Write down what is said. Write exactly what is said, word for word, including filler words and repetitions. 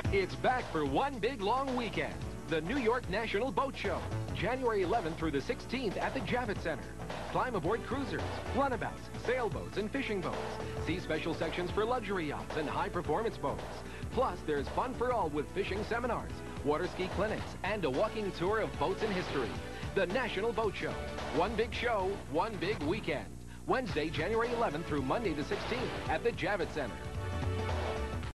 It's back for one big long weekend. The New York National Boat Show, January eleventh through the sixteenth at the Javits Center. Climb aboard cruisers, runabouts, sailboats, and fishing boats. See special sections for luxury yachts and high-performance boats. Plus, there's fun for all with fishing seminars, water ski clinics, and a walking tour of boats in history. The National Boat Show. One big show, one big weekend. Wednesday, January eleventh through Monday the sixteenth at the Javits Center.